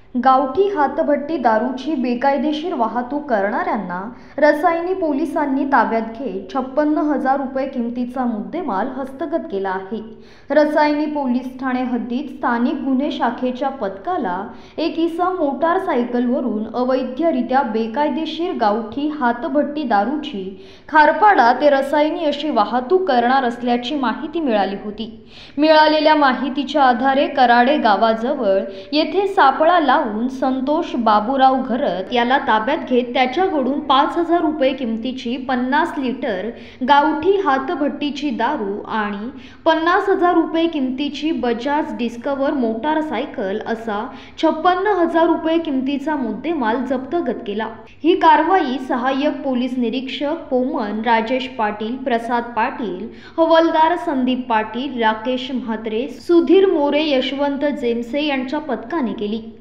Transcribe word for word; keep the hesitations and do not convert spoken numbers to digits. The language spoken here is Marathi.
गावठी हातभट्टी दारूची बेकायदेशीर वाहतूक करणाऱ्यांना रसायनी पोलिसांनी ताब्यात घेत छप्पन्न हजार रुपये किमतीचा मुद्देमाल हस्तगत केला आहे। रसायनी पोलीस ठाणे हद्दीत स्थानिक गुन्हे शाखेच्या पथकाला एक इसम मोटारसायकलवरून अवैधरित्या बेकायदेशीर गावठी हातभट्टी दारूची खारपाडा ते रसायनी अशी वाहतूक करणार असल्याची माहिती मिळाली होती। मिळालेल्या माहितीच्या आधारे कराडे गावाजवळ येथे सापळा लावून संतोष बाबूराव घरत याला ताब्यात घेत त्याच्याकडून पाच हजार रुपये किमतीची पन्नास लिटर गावठी हातभट्टीची दारू आणि पन्नास हजार रुपये किमतीची बजाज डिस्कवर मोटारसायकल असा छप्पन्न हजार रुपये किमतीचा मुद्देमाल जप्तगत केला। ही कारवाई सहाय्यक पोलीस निरीक्षक पोमन राजेश पाटील, प्रसाद पाटील, हवालदार संदीप पाटील, राकेश म्हात्रे, सुधीर मोरे, यशवंत जेमसे यांच्या पथकाने केली।